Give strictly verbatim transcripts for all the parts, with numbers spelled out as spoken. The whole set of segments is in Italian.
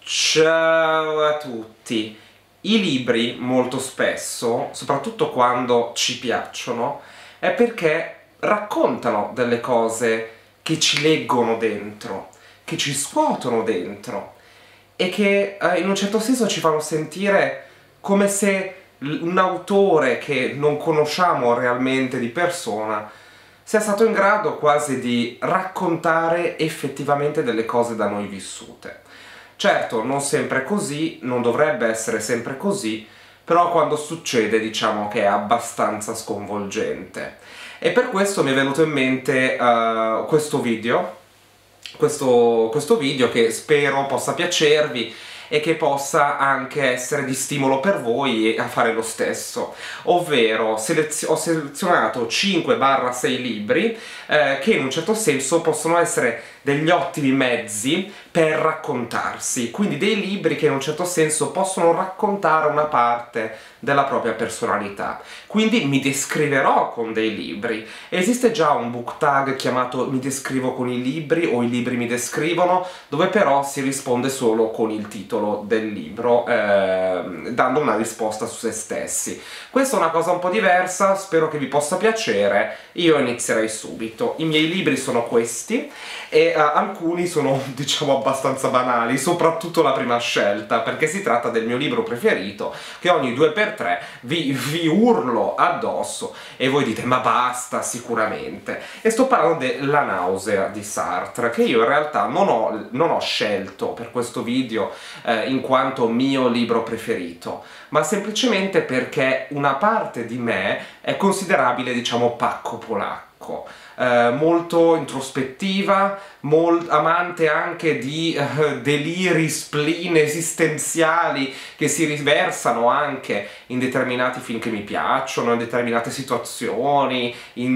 Ciao a tutti! I libri molto spesso, soprattutto quando ci piacciono, è perché raccontano delle cose che ci leggono dentro, che ci scuotono dentro e che eh, in un certo senso ci fanno sentire come se un autore che non conosciamo realmente di persona sia stato in grado quasi di raccontare effettivamente delle cose da noi vissute. Certo, non sempre è così, non dovrebbe essere sempre così, però quando succede diciamo che è abbastanza sconvolgente. E per questo mi è venuto in mente uh, questo video, questo, questo video che spero possa piacervi e che possa anche essere di stimolo per voi a fare lo stesso. Ovvero, selezio- ho selezionato cinque sei libri eh, che in un certo senso possono essere degli ottimi mezzi per raccontarsi, quindi dei libri che in un certo senso possono raccontare una parte della propria personalità. Quindi mi descriverò con dei libri. Esiste già un book tag chiamato Mi descrivo con i libri o I libri mi descrivono, dove però si risponde solo con il titolo del libro, eh, dando una risposta su se stessi. Questa è una cosa un po' diversa, spero che vi possa piacere. Io inizierei subito. I miei libri sono questi e uh, alcuni sono, diciamo, abbastanza banali, soprattutto la prima scelta, perché si tratta del mio libro preferito, che ogni due per tre vi, vi urlo addosso e voi dite ma basta, sicuramente. E sto parlando della nausea di Sartre, che io in realtà non ho, non ho scelto per questo video eh, in quanto mio libro preferito, ma semplicemente perché una parte di me è considerabile, diciamo, pacco polacco. Eh, molto introspettiva, molt amante anche di eh, deliri, spleen esistenziali che si riversano anche in determinati film che mi piacciono, in determinate situazioni,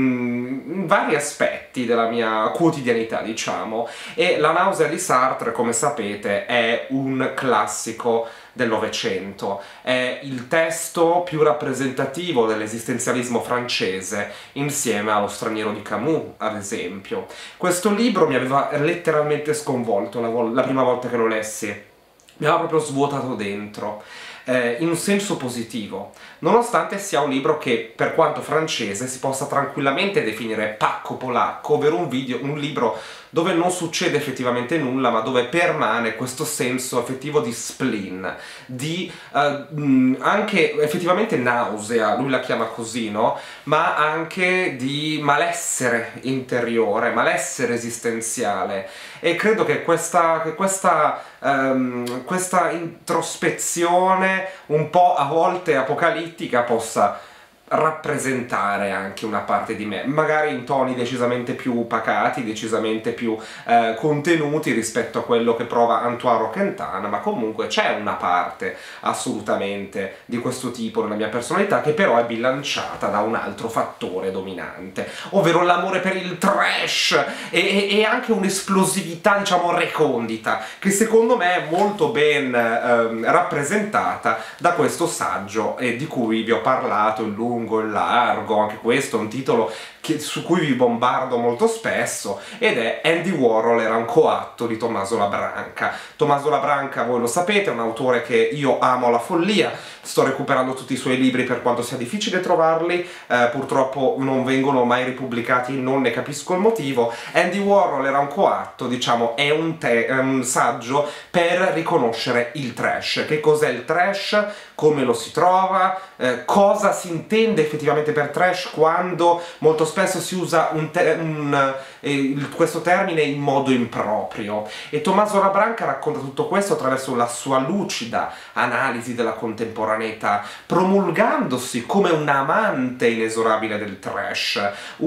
in, in vari aspetti della mia quotidianità, diciamo. E La nausea di Sartre, come sapete, è un classico del Novecento. È il testo più rappresentativo dell'esistenzialismo francese, insieme allo Straniero di Camus, ad esempio. Questo libro mi aveva letteralmente sconvolto la, la prima volta che lo lessi. Mi aveva proprio svuotato dentro. Eh, in un senso positivo, nonostante sia un libro che, per quanto francese, si possa tranquillamente definire pacco polacco, ovvero un, video, un libro dove non succede effettivamente nulla, ma dove permane questo senso effettivo di spleen, di eh, mh, anche effettivamente nausea, lui la chiama così, no? Ma anche di malessere interiore, malessere esistenziale. E credo che questa, che questa, um, questa introspezione un po' a volte apocalittica possa rappresentare anche una parte di me, magari in toni decisamente più pacati, decisamente più eh, contenuti rispetto a quello che prova Antoine Quentin, ma comunque c'è una parte assolutamente di questo tipo nella mia personalità che però è bilanciata da un altro fattore dominante, ovvero l'amore per il trash e, e, e anche un'esplosività, diciamo, recondita, che secondo me è molto ben eh, rappresentata da questo saggio e di cui vi ho parlato in lungo e largo. Anche questo è un titolo che, su cui vi bombardo molto spesso, ed è Andy Warhol era un coatto di Tommaso Labranca. Tommaso Labranca, voi lo sapete, è un autore che io amo alla follia, sto recuperando tutti i suoi libri per quanto sia difficile trovarli, eh, purtroppo non vengono mai ripubblicati, non ne capisco il motivo. Andy Warhol era un coatto, diciamo, è un, è un saggio per riconoscere il trash. Che cos'è il trash? Come lo si trova? Eh, cosa si intende effettivamente per trash quando molto spesso si usa un te un, eh, questo termine in modo improprio. E Tommaso Labranca racconta tutto questo attraverso la sua lucida analisi della contemporaneità, promulgandosi come un amante inesorabile del trash,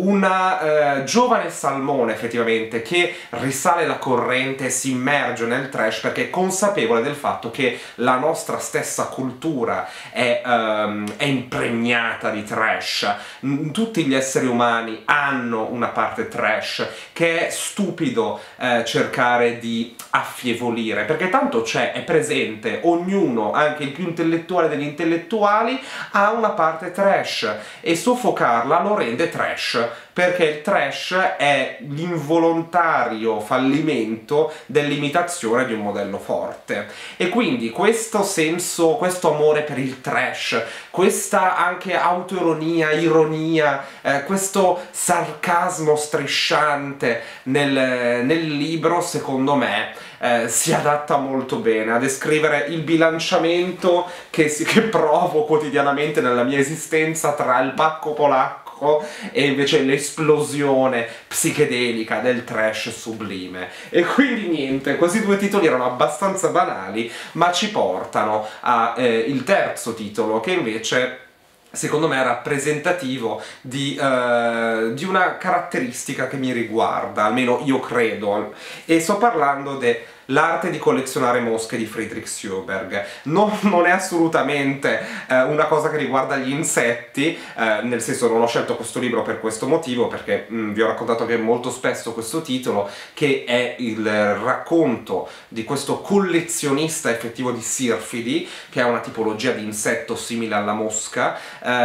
una eh, giovane salmone effettivamente che risale la corrente e si immerge nel trash perché è consapevole del fatto che la nostra stessa cultura è, um, è impregnata di trash. Tutti gli esseri umani hanno una parte trash che è stupido eh, cercare di affievolire, perché tanto c'è, è presente, ognuno, anche il più intellettuale degli intellettuali, ha una parte trash e soffocarla lo rende trash perché il trash è l'involontario fallimento dell'imitazione di un modello forte. E quindi questo senso, questo amore per il trash, questa anche autoironia, ironia, eh, questo sarcasmo strisciante nel, nel libro, secondo me, eh, si adatta molto bene a descrivere il bilanciamento che, si, che provo quotidianamente nella mia esistenza tra il pacco polacco e invece l'esplosione psichedelica del trash sublime. E quindi niente, questi due titoli erano abbastanza banali, ma ci portano al eh, terzo titolo, che invece secondo me è rappresentativo di, uh, di una caratteristica che mi riguarda, almeno io credo, e sto parlando de L'arte di collezionare mosche di Friedrich Sjöberg. Non, non è assolutamente eh, una cosa che riguarda gli insetti, eh, nel senso non ho scelto questo libro per questo motivo, perché mh, vi ho raccontato che molto spesso questo titolo, che è il racconto di questo collezionista effettivo di sirfidi, che è una tipologia di insetto simile alla mosca,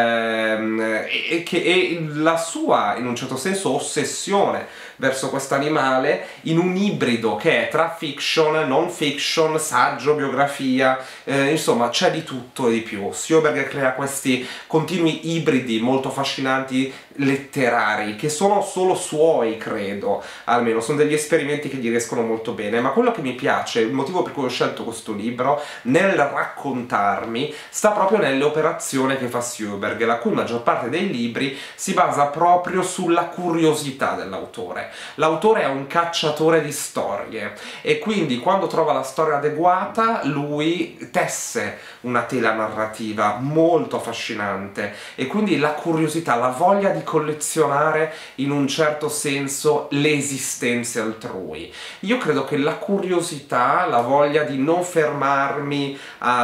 ehm, e, e che è la sua, in un certo senso, ossessione verso questo animale, in un ibrido che è tra fiction, non fiction, saggio, biografia, eh, insomma c'è di tutto e di più. Sjöberg crea questi continui ibridi molto affascinanti letterari, che sono solo suoi, credo, almeno, sono degli esperimenti che gli riescono molto bene, ma quello che mi piace, il motivo per cui ho scelto questo libro, nel raccontarmi, sta proprio nelle operazioni che fa Sjöberg, la cui maggior parte dei libri si basa proprio sulla curiosità dell'autore. L'autore è un cacciatore di storie, e quindi quando trova la storia adeguata, lui tesse una tela narrativa molto affascinante, e quindi la curiosità, la voglia di collezionare in un certo senso le esistenze altrui. Io credo che la curiosità, la voglia di non fermarmi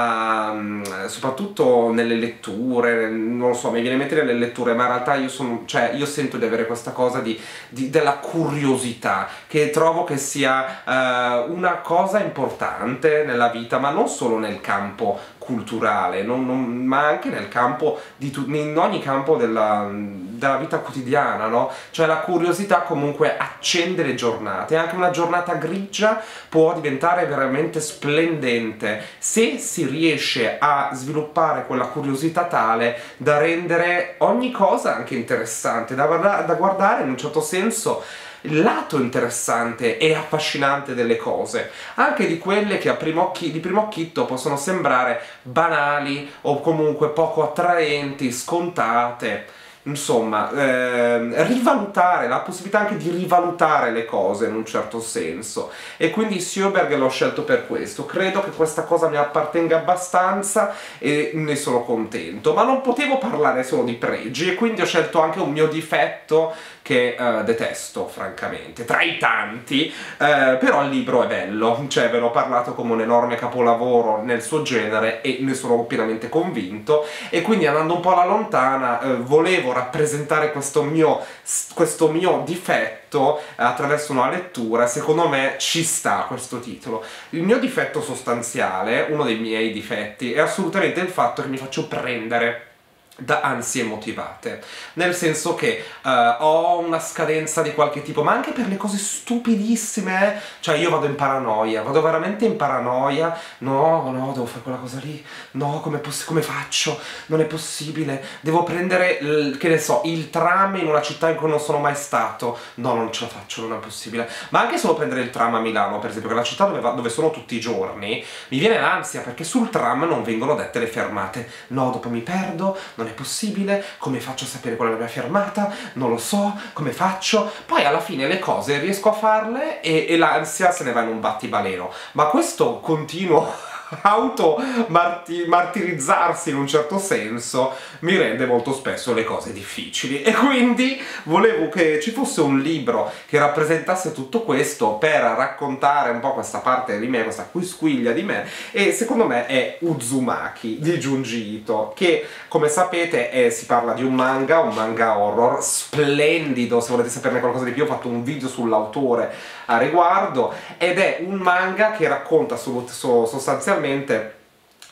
a, soprattutto nelle letture, non lo so, mi viene in mente nelle letture, ma in realtà io sono, cioè io sento di avere questa cosa di, di, della curiosità, che trovo che sia uh, una cosa importante nella vita, ma non solo nel campo culturale, non, non, ma anche nel campo di in ogni campo della, della vita quotidiana, no? Cioè la curiosità comunque accende le giornate, anche una giornata grigia può diventare veramente splendente se si riesce a sviluppare quella curiosità tale da rendere ogni cosa anche interessante, da, da guardare in un certo senso il lato interessante e affascinante delle cose, anche di quelle che a primo occhi, di primo occhietto possono sembrare banali o comunque poco attraenti, scontate. Insomma, eh, rivalutare, la possibilità anche di rivalutare le cose in un certo senso, e quindi Sjöberg l'ho scelto per questo. Credo che questa cosa mi appartenga abbastanza e ne sono contento, ma non potevo parlare solo di pregi, e quindi ho scelto anche un mio difetto che eh, detesto, francamente, tra i tanti, eh, però il libro è bello, cioè ve l'ho parlato come un enorme capolavoro nel suo genere e ne sono pienamente convinto, e quindi andando un po' alla lontana eh, volevo rappresentare questo mio, questo mio difetto attraverso una lettura. Secondo me ci sta questo titolo. Il mio difetto sostanziale, uno dei miei difetti, è assolutamente il fatto che mi faccio prendere da ansie motivate, nel senso che uh, ho una scadenza di qualche tipo, ma anche per le cose stupidissime, eh? Cioè io vado in paranoia, vado veramente in paranoia, no, no, devo fare quella cosa lì, no, come, come faccio? Non è possibile, devo prendere, il, che ne so, il tram in una città in cui non sono mai stato, no, non ce la faccio, non è possibile, ma anche solo prendere il tram a Milano, per esempio, che è la città dove, va, dove sono tutti i giorni, mi viene l'ansia, perché sul tram non vengono dette le fermate, no, dopo mi perdo, non è possibile, come faccio a sapere qual è la mia fermata? Non lo so, come faccio? Poi alla fine le cose riesco a farle e, e l'ansia se ne va in un battibaleno. Ma questo continuo auto marti martirizzarsi in un certo senso mi rende molto spesso le cose difficili, e quindi volevo che ci fosse un libro che rappresentasse tutto questo per raccontare un po' questa parte di me, questa quisquiglia di me, e secondo me è Uzumaki di Junji Ito, che come sapete è, si parla di un manga, un manga horror splendido. Se volete saperne qualcosa di più ho fatto un video sull'autore a riguardo, ed è un manga che racconta sostanzialmente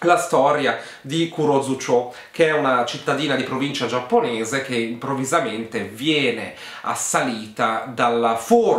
la storia di Kurozucho, che è una cittadina di provincia giapponese che improvvisamente viene assalita dalla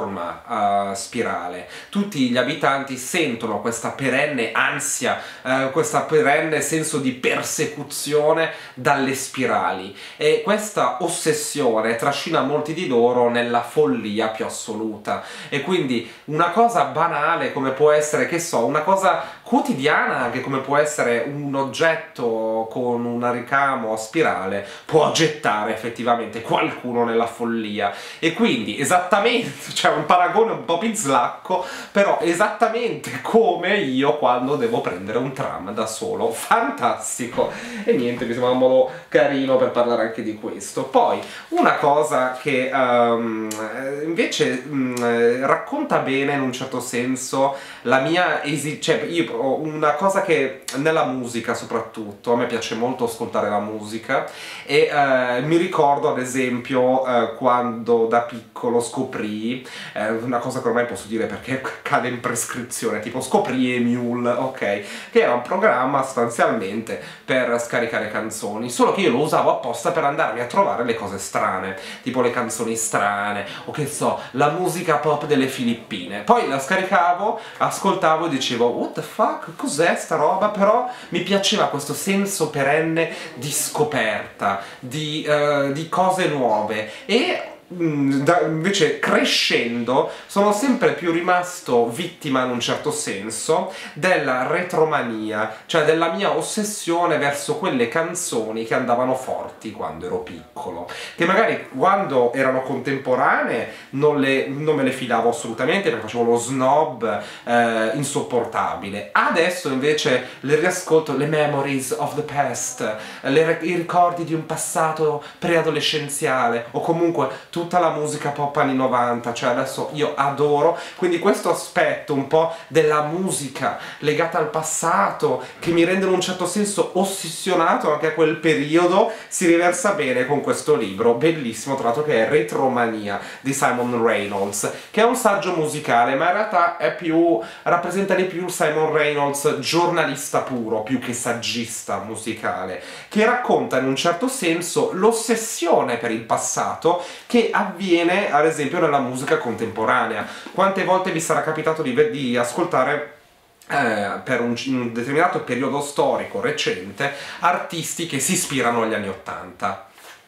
forma uh, spirale. Tutti gli abitanti sentono questa perenne ansia, uh, questo perenne senso di persecuzione dalle spirali, e questa ossessione trascina molti di loro nella follia più assoluta. E quindi una cosa banale come può essere, che so, una cosa quotidiana anche come può essere un oggetto con un ricamo a spirale, può gettare effettivamente qualcuno nella follia. E quindi esattamente, cioè un paragone un po' pizzlacco, però esattamente come io quando devo prendere un tram da solo. Fantastico! E niente, mi sembra un modo carino per parlare anche di questo. Poi una cosa che um, invece um, racconta bene in un certo senso la mia esigenza, cioè io ho una cosa che nella musica soprattutto, a me piace molto ascoltare la musica, e eh, mi ricordo ad esempio eh, quando da piccolo scoprì eh, una cosa che ormai posso dire perché cade in prescrizione, tipo scoprì Emule, ok, che era un programma sostanzialmente per scaricare canzoni, solo che io lo usavo apposta per andarmi a trovare le cose strane, tipo le canzoni strane, o che so, la musica pop delle Filippine. Poi la scaricavo, ascoltavo e dicevo what the fuck, cos'è sta roba? Però mi piaceva questo senso perenne di scoperta, di, uh, di cose nuove, e Da, invece crescendo sono sempre più rimasto vittima in un certo senso della retromania, cioè della mia ossessione verso quelle canzoni che andavano forti quando ero piccolo, che magari quando erano contemporanee non, le, non me le filavo assolutamente perché facevo lo snob eh, insopportabile. Adesso invece le riascolto, le memories of the past, le, i ricordi di un passato preadolescenziale, o comunque tu tutta la musica pop anni novanta, cioè adesso io adoro, quindi questo aspetto un po' della musica legata al passato, che mi rende in un certo senso ossessionato anche a quel periodo, si riversa bene con questo libro, bellissimo, tra l'altro, che è Retromania di Simon Reynolds, che è un saggio musicale, ma in realtà è più, rappresenta di più Simon Reynolds giornalista puro, più che saggista musicale, che racconta in un certo senso l'ossessione per il passato che avviene ad esempio nella musica contemporanea. Quante volte vi sarà capitato di, di ascoltare eh, per un, un determinato periodo storico recente artisti che si ispirano agli anni ottanta?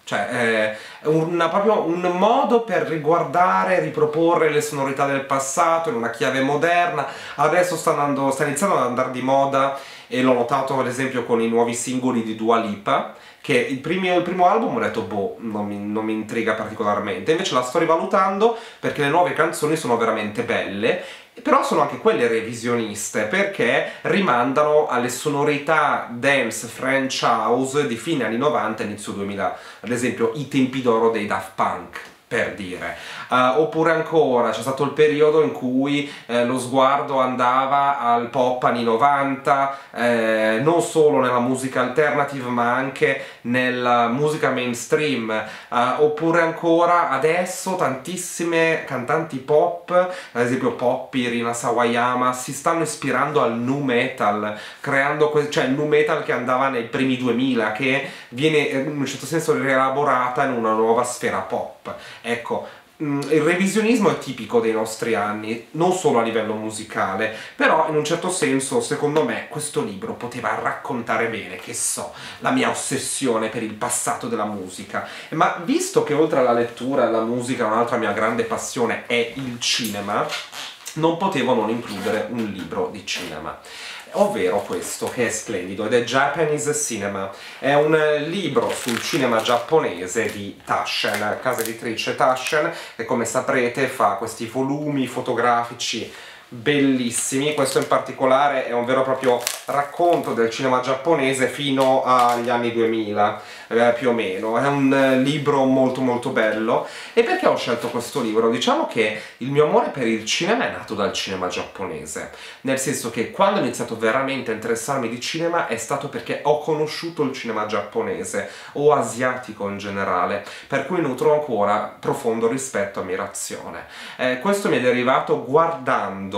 Cioè è una, proprio un modo per riguardare, riproporre le sonorità del passato in una chiave moderna. Adesso sta, andando, sta iniziando ad andare di moda, e l'ho notato ad esempio con i nuovi singoli di Dua Lipa, che il, primi, il primo album ho detto boh, non mi, non mi intriga particolarmente, invece la sto rivalutando perché le nuove canzoni sono veramente belle, però sono anche quelle revisioniste, perché rimandano alle sonorità dance French house di fine anni novanta, inizio duemila, ad esempio i tempi d'oro dei Daft Punk, per dire. Uh, oppure ancora c'è stato il periodo in cui eh, lo sguardo andava al pop anni novanta, eh, non solo nella musica alternative ma anche nella musica mainstream. Uh, oppure ancora adesso tantissime cantanti pop, ad esempio Poppy, Rina Sawayama, si stanno ispirando al nu metal, creando cioè il nu metal che andava nei primi duemila, che viene in un certo senso rielaborata in una nuova sfera pop. Ecco, il revisionismo è tipico dei nostri anni, non solo a livello musicale, però in un certo senso, secondo me, questo libro poteva raccontare bene, che so, la mia ossessione per il passato della musica. Ma visto che oltre alla lettura e alla musica un'altra mia grande passione è il cinema, non potevo non includere un libro di cinema, ovvero questo, che è splendido, ed è Japanese Cinema. È un libro sul cinema giapponese di Taschen, casa editrice Taschen, che come saprete fa questi volumi fotografici bellissimi. Questo in particolare è un vero e proprio racconto del cinema giapponese fino agli anni duemila, eh, più o meno. È un eh, libro molto molto bello. E perché ho scelto questo libro? Diciamo che il mio amore per il cinema è nato dal cinema giapponese, nel senso che quando ho iniziato veramente a interessarmi di cinema è stato perché ho conosciuto il cinema giapponese, o asiatico in generale, per cui nutro ancora profondo rispetto e ammirazione. Eh, questo mi è derivato guardando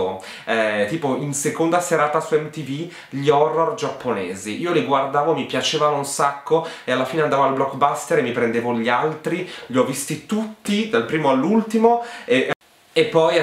guardando eh, tipo in seconda serata su M T V gli horror giapponesi. Io li guardavo, mi piacevano un sacco e alla fine andavo al Blockbuster e mi prendevo gli altri, li ho visti tutti dal primo all'ultimo e E poi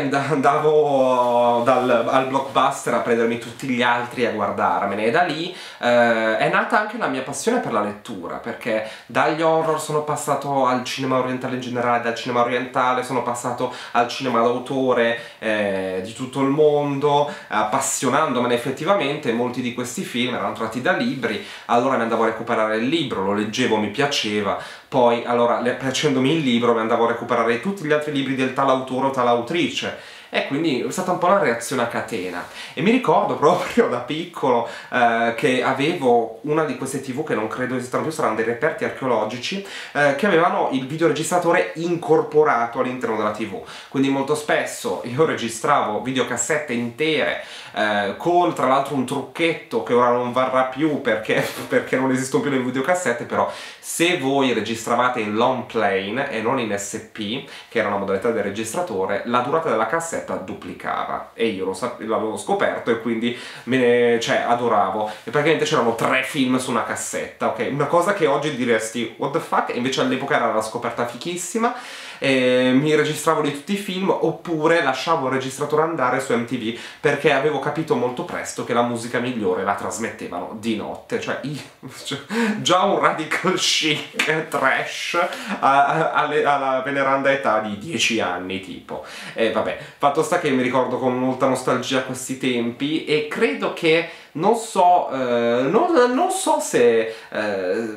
andavo dal, al Blockbuster a prendermi tutti gli altri e a guardarmene, e da lì eh, è nata anche la mia passione per la lettura, perché dagli horror sono passato al cinema orientale in generale, dal cinema orientale sono passato al cinema d'autore eh, di tutto il mondo, appassionandomene effettivamente. Molti di questi film erano tratti da libri, allora mi andavo a recuperare il libro, lo leggevo, mi piaceva, poi allora facendomi il libro mi andavo a recuperare tutti gli altri libri del tal autore o tal autrice, e quindi è stata un po' una reazione a catena. E mi ricordo proprio da piccolo eh, che avevo una di queste tv che non credo esistano più, saranno dei reperti archeologici, eh, che avevano il videoregistratore incorporato all'interno della tv, quindi molto spesso io registravo videocassette intere eh, con tra l'altro un trucchetto che ora non varrà più perché, perché non esistono più le videocassette, però se voi registravate in long plane e non in S P, che era una modalità del registratore, la durata della cassetta duplicava, e io lo l'avevo scoperto e quindi me ne, cioè, adoravo. E praticamente c'erano tre film su una cassetta, ok? Una cosa che oggi diresti what the fuck, e invece all'epoca era una scoperta fichissima. E mi registravo di tutti i film, oppure lasciavo il registratore andare su M T V perché avevo capito molto presto che la musica migliore la trasmettevano di notte, cioè, io, cioè già un radical chic trash a, a, alle, alla veneranda età di dieci anni tipo. E vabbè, fatto sta che mi ricordo con molta nostalgia questi tempi, e credo che non so, eh, non, non so se, eh,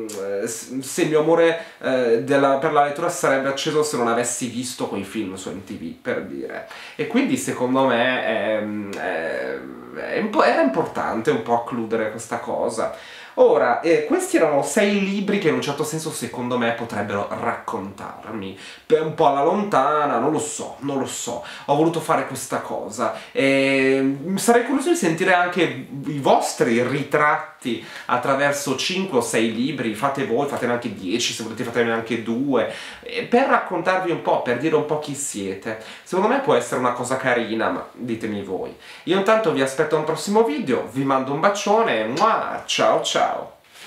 se il mio amore eh, della, per la lettura sarebbe acceso se non avessi visto quei film su M T V, per dire. E quindi secondo me è, è, è un po', era importante un po' accludere questa cosa. Ora, eh, questi erano sei libri che in un certo senso secondo me potrebbero raccontarmi, per un po' alla lontana, non lo so, non lo so, ho voluto fare questa cosa, e sarei curioso di sentire anche i vostri ritratti attraverso cinque o sei libri, fate voi, fatene anche dieci, se volete fatene anche due, per raccontarvi un po', per dire un po' chi siete. Secondo me può essere una cosa carina, ma ditemi voi. Io intanto vi aspetto a un prossimo video, vi mando un bacione, ciao ciao!